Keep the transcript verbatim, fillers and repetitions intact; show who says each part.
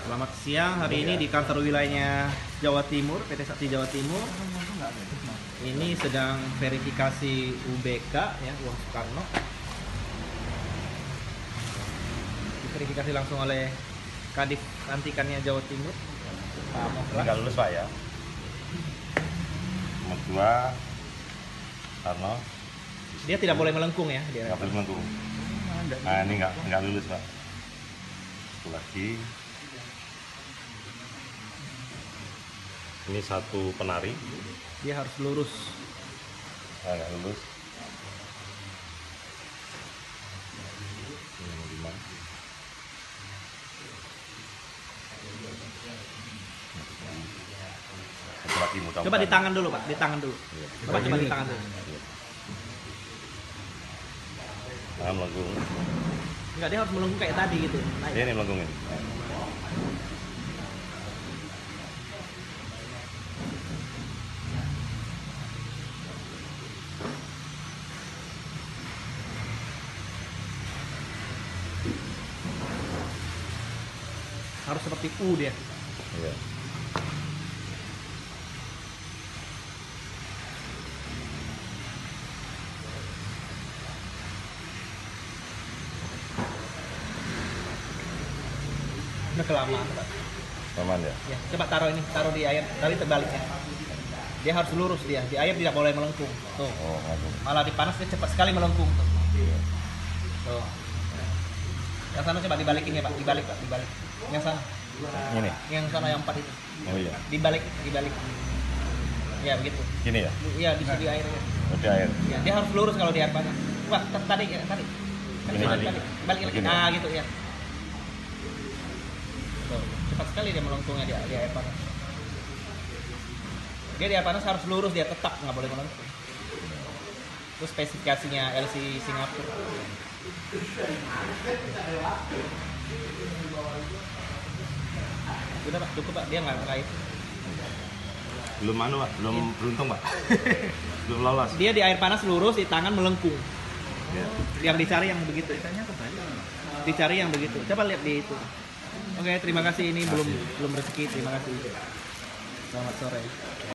Speaker 1: Selamat siang, hari ini di kantor wilayahnya Jawa Timur, P T Sakti Jawa Timur. Ini sedang verifikasi U B K ya, uang Soekarno. Diverifikasi langsung oleh Kadif Lantikannya Jawa Timur, Pak Moklas.
Speaker 2: Nggak lulus Pak ya. Nomor dua, Karno.
Speaker 1: Dia tidak boleh melengkung ya, dia.
Speaker 2: Nggak boleh melengkung. Nah ini nggak nggak lulus Pak. Satu lagi. Ini satu penari.
Speaker 1: Dia harus lurus.
Speaker 2: Nah, nggak lulus. Ini nomor lima. Satu lagi mudah-mudahan.
Speaker 1: Coba di tangan dulu Pak, di tangan dulu.
Speaker 2: Iya.
Speaker 1: Coba coba di tangan dulu.
Speaker 2: Iya. Tangan melengkung.
Speaker 1: Enggak, dia harus melengkung kayak tadi gitu. Naik.
Speaker 2: Ini melengkung ini.
Speaker 1: Harus seperti U dia.
Speaker 2: Iya.
Speaker 1: Udah kelamaan Pak.
Speaker 2: Aman ya?
Speaker 1: Ya, coba taruh ini, taruh di air, tadi terbaliknya. Dia harus lurus dia, di air tidak boleh melengkung. Tuh.
Speaker 2: Oh, ngaku.
Speaker 1: Malah di panas dia cepat sekali melengkung. Tuh.
Speaker 2: Iya.
Speaker 1: Tuh. Yang sana coba dibalikin ya Pak, dibalik Pak, dibalik. Yang sana.
Speaker 2: Ini.
Speaker 1: Yang sana yang empat itu.
Speaker 2: Oh iya.
Speaker 1: Dibalik, dibalik. Ya begitu.
Speaker 2: Gini ya?
Speaker 1: Iya di sini air.
Speaker 2: Oh, di air.
Speaker 1: Ya, dia harus lurus kalau di air panas. Pak, t- tadi ya, tadi. Kan
Speaker 2: Ini
Speaker 1: tadi,
Speaker 2: tadi.
Speaker 1: tadi. Balik lagi.
Speaker 2: Begini.
Speaker 1: Nah, gitu ya. Tuh, cepat sekali dia melengkungnya di, di air panas. Dia di air panas harus lurus, dia tetap nggak boleh melengkung. Terus spesifikasinya L C Singapura. Udah Pak, cukup Pak, dia nggak nggak itu.
Speaker 2: Belum anu Pak, belum beruntung Pak. Belum lolos.
Speaker 1: Dia di air panas lurus, di tangan melengkung.
Speaker 2: Ya.
Speaker 1: Yang dicari yang begitu. Dicari yang begitu. Coba lihat di itu. Oke, terima kasih. Ini belum belum rezeki. Terima kasih. Selamat sore.